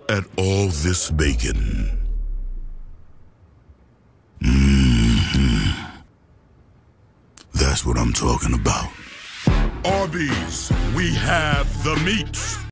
at all this bacon. That's what I'm talking about. Arby's, we have the meat.